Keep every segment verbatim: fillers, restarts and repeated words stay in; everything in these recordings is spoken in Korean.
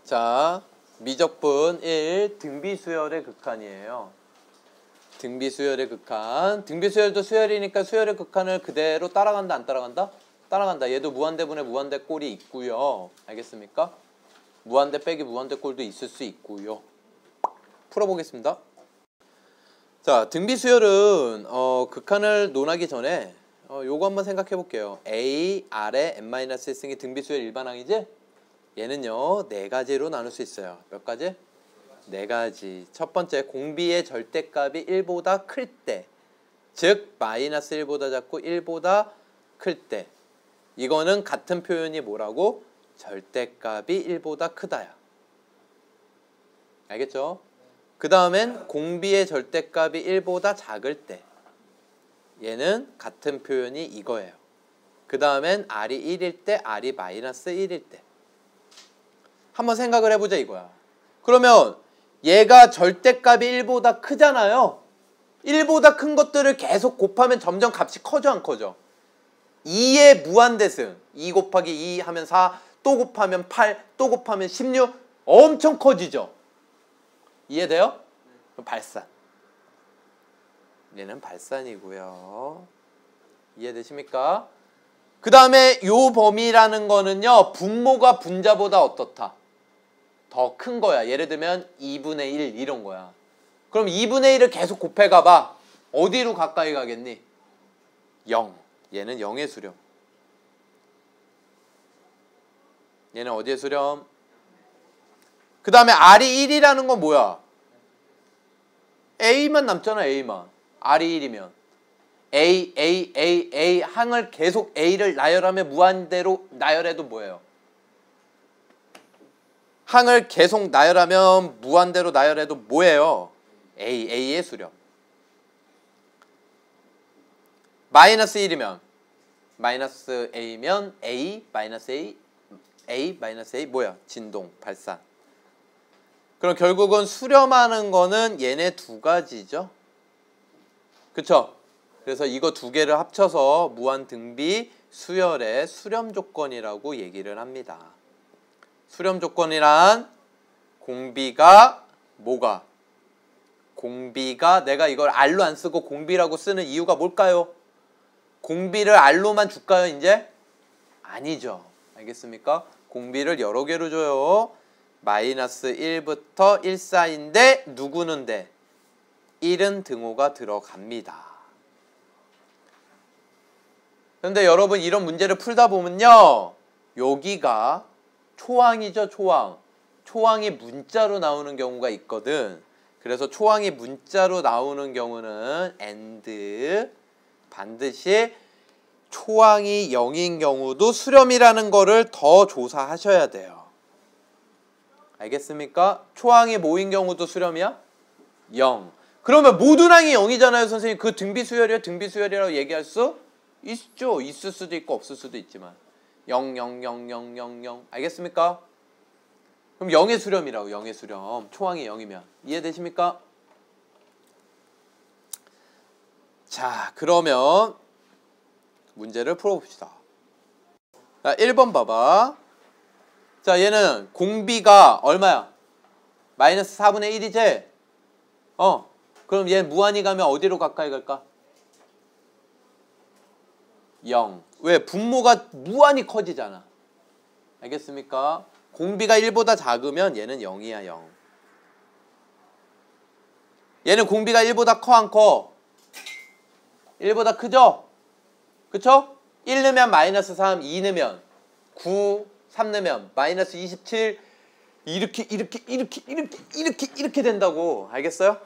자, 미적분 일 등비수열의 극한이에요. 등비수열의 극한. 등비수열도 수열이니까 수열의 극한을 그대로 따라간다 안 따라간다? 따라간다. 얘도 무한대분의 무한대꼴이 있고요. 알겠습니까? 무한대 빼기 무한대꼴도 있을 수 있고요. 풀어보겠습니다. 자, 등비수열은 어, 극한을 논하기 전에 어, 요거 한번 생각해 볼게요. A, R의 엔 마이너스 일 승이 등비수열 일반항이지? 얘는요 네 가지로 나눌 수 있어요. 몇 가지? 네 가지. 첫 번째, 공비의 절대값이 일보다 클 때, 즉 마이너스 일보다 작고 일보다 클 때, 이거는 같은 표현이 뭐라고? 절대값이 일보다 크다야. 알겠죠? 그 다음엔 공비의 절대값이 일보다 작을 때, 얘는 같은 표현이 이거예요. 그 다음엔 R이 일일 때, R이 마이너스 일일 때. 한번 생각을 해보자 이거야. 그러면 얘가 절대값이 일보다 크잖아요. 일보다 큰 것들을 계속 곱하면 점점 값이 커져 안 커져? 이의 무한대승. 이 곱하기 이 하면 사, 또 곱하면 팔, 또 곱하면 십육. 엄청 커지죠? 이해돼요? 발산. 얘는 발산이고요. 이해되십니까? 그 다음에 요 범위라는 거는요, 분모가 분자보다 어떻다? 더 큰 거야. 예를 들면 이분의 일 이런 거야. 그럼 이분의 일을 계속 곱해가봐. 어디로 가까이 가겠니? 영. 얘는 영의 수렴. 얘는 어디의 수렴? 그 다음에 R이 일이라는 건 뭐야? A만 남잖아. A만. R이 일이면 A, A, A, A 항을 계속 A를 나열하면 무한대로 나열해도 뭐예요? 항을 계속 나열하면 무한대로 나열해도 뭐예요? A, A의 수렴. 마이너스 일이면 마이너스 A면 A, 마이너스 A, A, 마이너스 A 뭐야? 진동, 발산. 그럼 결국은 수렴하는 거는 얘네 두 가지죠? 그쵸? 그래서 이거 두 개를 합쳐서 무한등비 수열의 수렴 조건이라고 얘기를 합니다. 수렴 조건이란 공비가 뭐가? 공비가 내가 이걸 R로 안 쓰고 공비라고 쓰는 이유가 뭘까요? 공비를 R로만 줄까요 이제? 아니죠. 알겠습니까? 공비를 여러 개로 줘요. 마이너스 일부터 일 사이인데 누구는 돼? 일은 등호가 들어갑니다. 그런데 여러분 이런 문제를 풀다 보면요, 여기가 초항이죠. 초항. 초항이 문자로 나오는 경우가 있거든. 그래서 초항이 문자로 나오는 경우는 and 반드시 초항이 영인 경우도 수렴이라는 거를 더 조사하셔야 돼요. 알겠습니까? 초항이 뭐인 경우도 수렴이야? 영. 그러면 모든 항이 영이잖아요. 선생님 그 등비수열이야? 등비수열이라고 얘기할 수 있죠. 있을 수도 있고 없을 수도 있지만 영, 영, 영, 영, 영, 영. 알겠습니까? 그럼 영의 수렴이라고. 영의 수렴. 초항이 영이면. 이해되십니까? 자, 그러면 문제를 풀어봅시다. 자, 일 번 봐봐. 자, 얘는 공비가 얼마야? 마이너스 사분의 일이지? 어. 그럼 얘 무한히 가면 어디로 가까이 갈까? 영. 왜? 분모가 무한히 커지잖아. 알겠습니까? 공비가 일보다 작으면 얘는 영이야. 영. 얘는 공비가 일보다 커 안 커? 일보다 크죠? 그쵸? 일 넣으면 마이너스 삼, 이 넣으면 구, 삼 넣으면 마이너스 이십칠. 이렇게 이렇게 이렇게 이렇게 이렇게 이렇게 된다고. 알겠어요?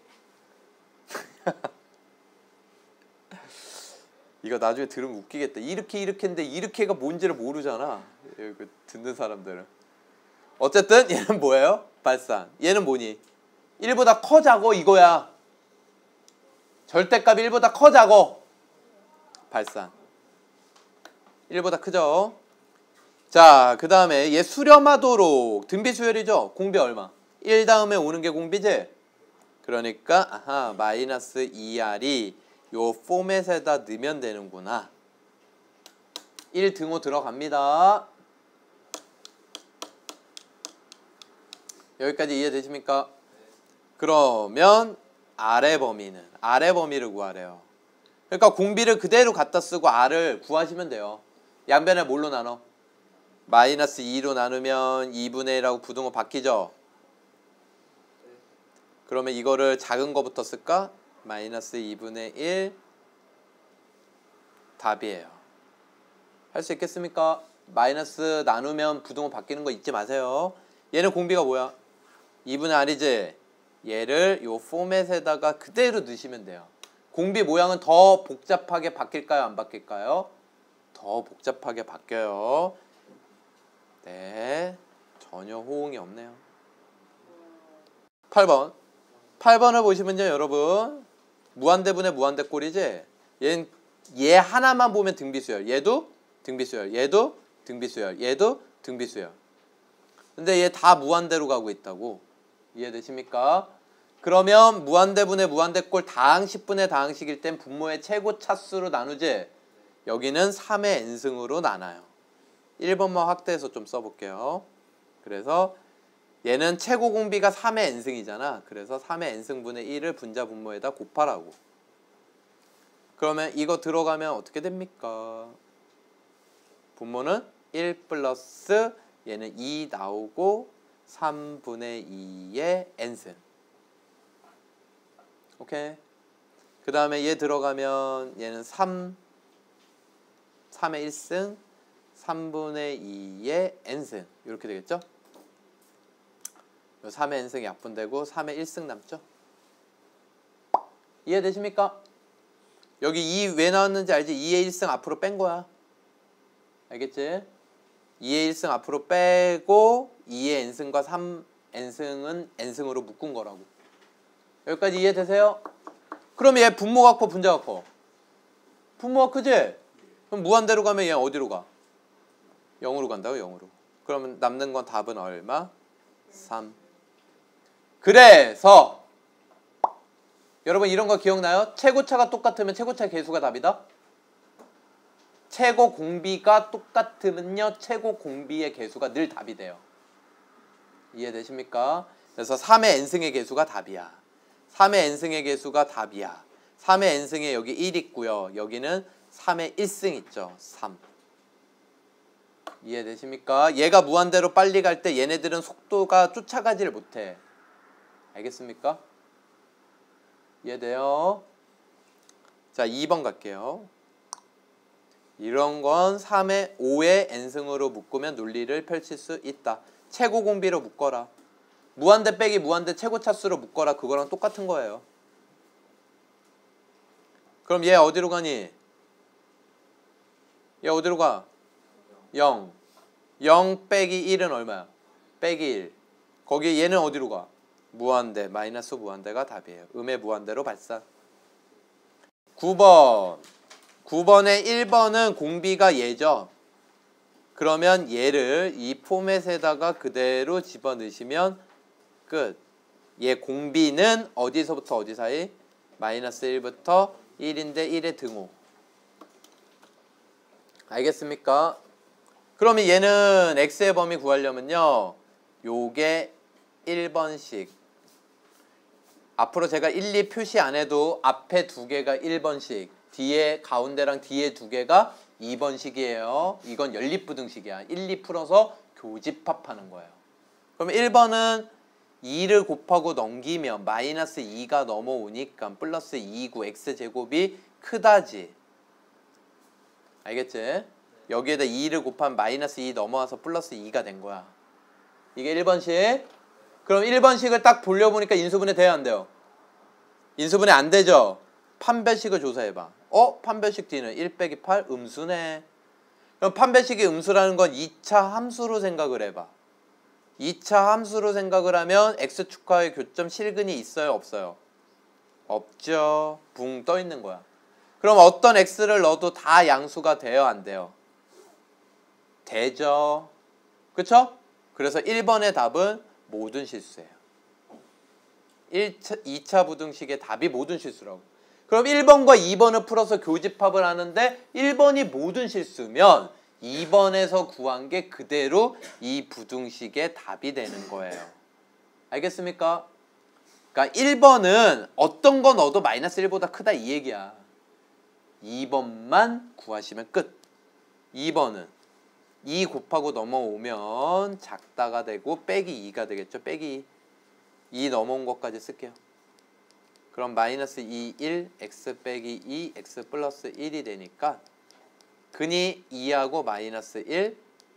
이거 나중에 들으면 웃기겠다. 이렇게 이렇게인데 이렇게가 뭔지를 모르잖아. 듣는 사람들은. 어쨌든 얘는 뭐예요? 발산. 얘는 뭐니? 일보다 커자고 이거야. 절대값 일보다 커자고. 발산. 일보다 크죠? 자, 그 다음에 얘 수렴하도록 등비수열이죠? 공비 얼마? 일 다음에 오는 게 공비지? 그러니까 아하 마이너스 이 알이 요 포맷에다 넣으면 되는구나. 일 등호 들어갑니다. 여기까지 이해되십니까? 그러면 R의 범위는 R의 범위를 구하래요. 그러니까 공비를 그대로 갖다 쓰고 R을 구하시면 돼요. 양변을 뭘로 나눠? 마이너스 이로 나누면 이분의 일하고 부등호 바뀌죠? 그러면 이거를 작은 거부터 쓸까? 마이너스 이분의 일 답이에요. 할 수 있겠습니까? 마이너스 나누면 부등호 바뀌는 거 잊지 마세요. 얘는 공비가 뭐야? 이분의 R이지? 얘를 요 포맷에다가 그대로 넣으시면 돼요. 공비 모양은 더 복잡하게 바뀔까요? 안 바뀔까요? 더 복잡하게 바뀌어요. 네, 전혀 호응이 없네요. 팔 번. 팔 번을 보시면요, 여러분. 무한대분의 무한대꼴이지? 얘는 얘 하나만 보면 등비수열. 얘도 등비수열. 얘도 등비수열. 얘도 등비수열. 근데 얘 다 무한대로 가고 있다고. 이해되십니까? 그러면 무한대분의 무한대꼴 다항식분의 다항식일 땐 분모의 최고 차수로 나누지? 여기는 삼의 n승으로 나눠요. 일 번만 확대해서 좀 써볼게요. 그래서 얘는 최고 공비가 삼의 n승이잖아. 그래서 삼의 n승분의 일을 분자 분모에다 곱하라고. 그러면 이거 들어가면 어떻게 됩니까? 분모는 일 플러스 얘는 이 나오고 삼분의 이의 n승. 오케이. 그 다음에 얘 들어가면 얘는 삼, 삼의 일승, 삼분의 이의 n승. 이렇게 되겠죠? 삼의 n승이 약분되고 삼의 일승 남죠? 이해되십니까? 여기 이 왜 나왔는지 알지? 이의 일승 앞으로 뺀 거야. 알겠지? 이의 일승 앞으로 빼고 이의 n승과 삼 n승은 n승으로 묶은 거라고. 여기까지 이해되세요? 그럼 얘 분모가 커 분자가 커? 분모가 크지? 그럼 무한대로 가면 얘 어디로 가? 영으로 간다고? 영으로. 그러면 남는 건 답은 얼마? 삼. 그래서 여러분 이런 거 기억나요? 최고차가 똑같으면 최고차의 개수가 답이다? 최고 공비가 똑같으면요 최고 공비의 개수가 늘 답이 돼요. 이해되십니까? 그래서 삼의 n승의 개수가 답이야. 삼의 n승의 개수가 답이야. 삼의 n승에 여기 일 있고요. 여기는 삼의 일승 있죠. 삼. 이해되십니까? 얘가 무한대로 빨리 갈 때 얘네들은 속도가 쫓아가지를 못해. 알겠습니까? 이해돼요? 자, 이 번 갈게요. 이런 건 삼의 오의 n승으로 묶으면 논리를 펼칠 수 있다. 최고 공비로 묶어라. 무한대 빼기 무한대 최고 차수로 묶어라. 그거랑 똑같은 거예요. 그럼 얘 어디로 가니? 얘 어디로 가? 영. 영 빼기 일은 얼마야? 빼기 일. 거기 얘는 어디로 가? 무한대. 마이너스 무한대가 답이에요. 음의 무한대로 발산. 구 번. 구 번에 일 번은 공비가 얘죠. 그러면 얘를 이 포맷에다가 그대로 집어넣으시면 끝. 얘 공비는 어디서부터 어디 사이? 마이너스 일부터 일인데 일의 등호. 알겠습니까? 그러면 얘는 x의 범위 구하려면요. 요게 일 번씩. 앞으로 제가 일, 이 표시 안 해도 앞에 두 개가 일 번씩. 뒤에 가운데랑 뒤에 두 개가 이 번씩이에요. 이건 연립부등식이야. 일, 이 풀어서 교집합하는 거예요. 그럼 일 번은 이를 곱하고 넘기면 마이너스 이가 넘어오니까 플러스 이고 x제곱이 크다지. 알겠지? 여기에다 이를 곱하면 마이너스 이 넘어와서 플러스 이가 된 거야. 이게 일 번씩. 그럼 일 번씩을 딱 돌려보니까 인수분해 돼야 안 돼요? 인수분해 안 되죠? 판별식을 조사해봐. 어? 판별식 D는 일 빼기 팔? 음수네. 그럼 판별식이 음수라는 건 이 차 함수로 생각을 해봐. 이 차 함수로 생각을 하면 x축하의 교점 실근이 있어요? 없어요? 없죠. 붕 떠 있는 거야. 그럼 어떤 x를 넣어도 다 양수가 돼요? 안 돼요? 되죠. 그쵸? 그래서 일 번의 답은 모든 실수예요. 일 차, 이 차 부등식의 답이 모든 실수라고. 그럼 일 번과 이 번을 풀어서 교집합을 하는데 일 번이 모든 실수면 이 번에서 구한 게 그대로 이 부등식의 답이 되는 거예요. 알겠습니까? 그러니까 일 번은 어떤 거 넣어도 마이너스 일보다 크다 이 얘기야. 이 번만 구하시면 끝. 이 번은 이 곱하고 넘어오면 작다가 되고 빼기 이가 되겠죠. 빼기 이. 이 넘어온 것까지 쓸게요. 그럼 마이너스 이, 일, x 빼기 이, x 플러스 일이 되니까 근이 이하고 마이너스 일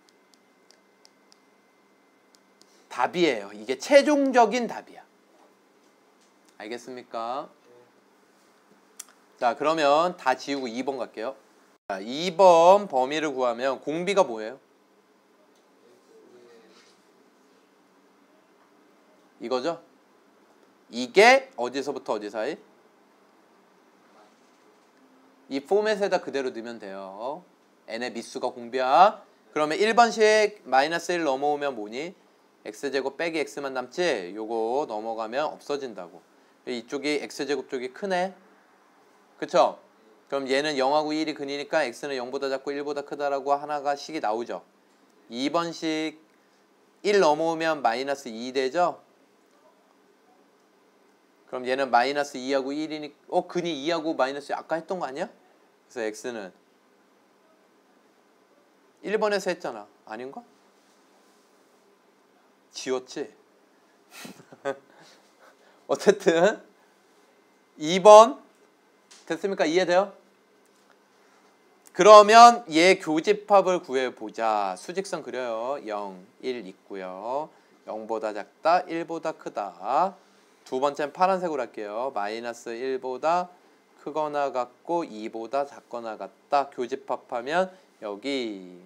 답이에요. 이게 최종적인 답이야. 알겠습니까? 자, 그러면 다 지우고 이 번 갈게요. 자, 이 번 범위를 구하면 공비가 뭐예요? 이거죠? 이게 어디서부터 어디 사이? 이 포맷에다 그대로 넣으면 돼요. n의 미수가 공비야. 그러면 일 번씩 마이너스 일 넘어오면 뭐니? x제곱 빼기 x만 남지? 요거 넘어가면 없어진다고. 이쪽이 x제곱 쪽이 크네. 그쵸? 그럼 얘는 영하고 일이 근이니까 x는 영보다 작고 일보다 크다라고 하나가 식이 나오죠. 이 번씩 일 넘어오면 마이너스 이 되죠? 그럼 얘는 마이너스 이하고 일이니까 어? 근이 이하고 마이너스 아까 했던 거 아니야? 그래서 x는 일 번에서 했잖아. 아닌가? 지웠지? 어쨌든 이 번 됐습니까? 이해돼요? 그러면 얘 교집합을 구해보자. 수직선 그려요. 영, 일 있고요. 영보다 작다, 일보다 크다. 두 번째는 파란색으로 할게요. 마이너스 일보다 크거나 같고 이보다 작거나 같다. 교집합하면 여기.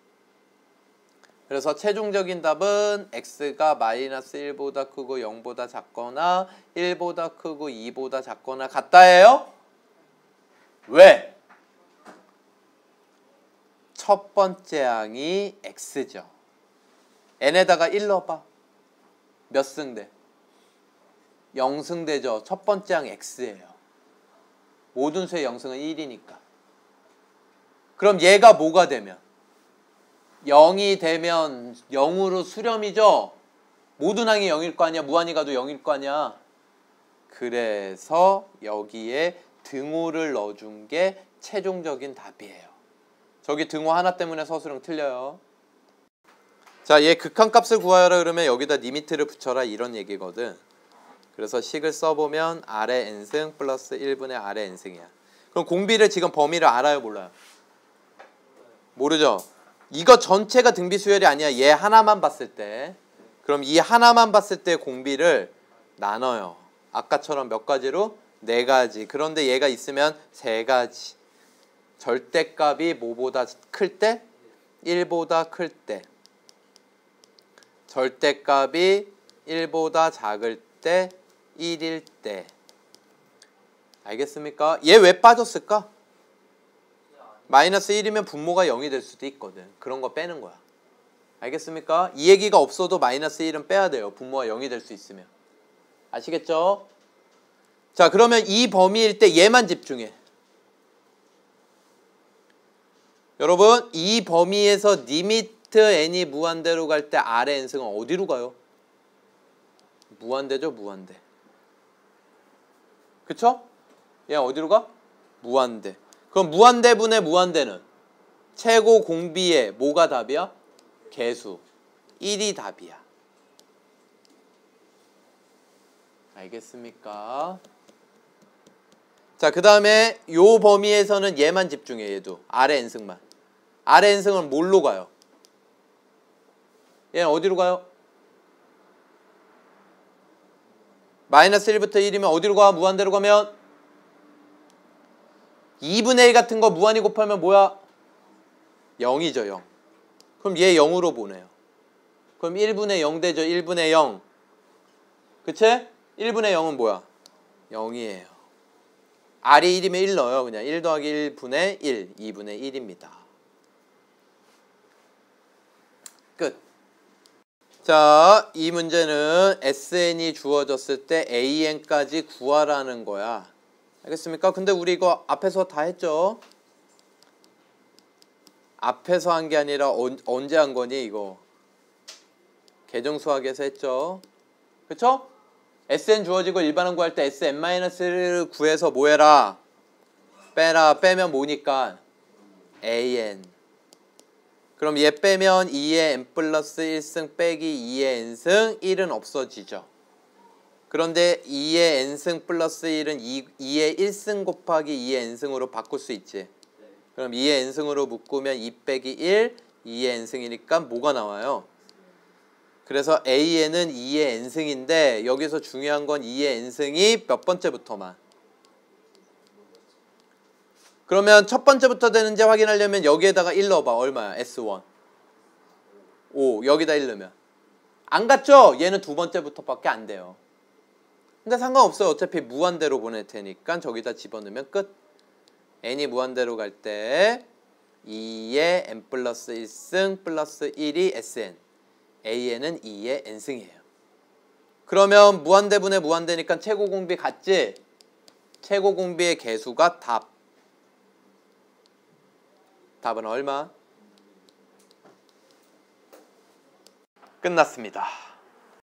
그래서 최종적인 답은 x가 마이너스 일보다 크고 영보다 작거나 일보다 크고 이보다 작거나 같다예요? 왜? 첫 번째 항이 x죠. n에다가 일 넣어봐. 몇 승대? 영 승대죠. 첫 번째 항 x예요. 모든 수의 영승은 일이니까. 그럼 얘가 뭐가 되면? 영이 되면 영으로 수렴이죠. 모든 항이 영일 거 아니야. 무한히 가도 영일 거 아니야. 그래서 여기에 등호를 넣어준 게 최종적인 답이에요. 저기 등호 하나 때문에 서술형 틀려요. 자, 얘 극한값을 구하라 그러면 여기다 리미트를 붙여라 이런 얘기거든. 그래서 식을 써보면 아래 n승 플러스 일분의 아래 n승이야. 그럼 공비를 지금 범위를 알아요 몰라요? 모르죠? 이거 전체가 등비 수열이 아니야. 얘 하나만 봤을 때. 그럼 이 하나만 봤을 때 공비를 나눠요. 아까처럼 몇 가지로? 네 가지. 그런데 얘가 있으면 세 가지. 절대값이 뭐보다 클 때? 일보다 클 때. 절대값이 일보다 작을 때, 일일 때. 알겠습니까? 얘 왜 빠졌을까? 마이너스 일이면 분모가 영이 될 수도 있거든. 그런 거 빼는 거야. 알겠습니까? 이 얘기가 없어도 마이너스 일은 빼야 돼요. 분모가 영이 될 수 있으면. 아시겠죠? 자, 그러면 이 범위일 때 얘만 집중해. 여러분, 이 범위에서 리미트 n이 무한대로 갈 때 아래 n승은 어디로 가요? 무한대죠, 무한대. 그쵸? 얘 어디로 가? 무한대. 그럼 무한대분의 무한대는 최고 공비의 뭐가 답이야? 개수. 일이 답이야. 알겠습니까? 자, 그 다음에 요 범위에서는 얘만 집중해. 얘도 아래 n승만. 아래 n승은 뭘로 가요? 얘는 어디로 가요? 마이너스 일부터 일이면 어디로 가? 무한대로 가면 이분의 일 같은 거 무한히 곱하면 뭐야? 영이죠, 영. 그럼 얘 영으로 보내요. 그럼 일분의 영 되죠, 일분의 영. 그치? 일분의 영은 뭐야? 영이에요. R이 일이면 일 넣어요. 그냥 일 더하기 일분의 일, 이분의 일입니다. 끝. 자, 이 문제는 에스엔이 주어졌을 때 에이엔까지 구하라는 거야. 알겠습니까? 근데 우리 이거 앞에서 다 했죠? 앞에서 한 게 아니라 언, 언제 한 거니 이거? 계정수학에서 했죠? 그쵸? 에스엔 주어지고 일반항 구할 때 에스엔-를 구해서 뭐 해라? 빼라. 빼면 뭐니까? 에이엔. 그럼 얘 빼면 이의 n 플러스 일 승 빼기 이의 n승 일은 없어지죠. 그런데 이의 n승 플러스 일은 이의 일 승 곱하기 이의 n승으로 바꿀 수 있지. 그럼 이의 n승으로 묶으면 이 빼기 일, 이의 n승이니까 뭐가 나와요? 그래서 에이엔은 이의 n승인데 여기서 중요한 건 이의 n승이 몇 번째부터만. 그러면 첫 번째부터 되는지 확인하려면 여기에다가 일 넣어봐. 얼마야? 에스 원. 오. 여기다 일 넣으면. 안 갔죠? 얘는 두 번째부터밖에 안 돼요. 근데 상관없어요. 어차피 무한대로 보낼 테니까 저기다 집어넣으면 끝. n이 무한대로 갈 때 이의 n 플러스 일 승 플러스 일이 에스엔. 에이엔은 이의 n승이에요. 그러면 무한대분의 무한대니까 최고공비 같지? 최고공비의 개수가 답. 답은 얼마? 끝났습니다.